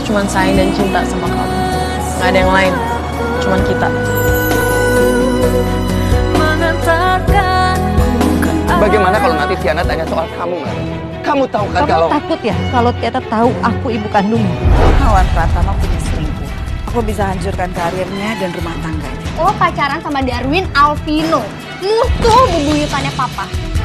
cuma sayang dan cinta sama kamu. Gak ada yang lain, cuma kita. Bagaimana kalau nanti Tiana tanya soal kamu, Mel? Kamu tahu kan Kamu takut ya kalau Tiana tahu aku ibu kandungnya? Kawan Pratama punya selingkuh. Aku bisa hancurkan karirnya dan rumah tangganya. Lo pacaran sama Darwin Alvino, musuh bebuyutannya papa.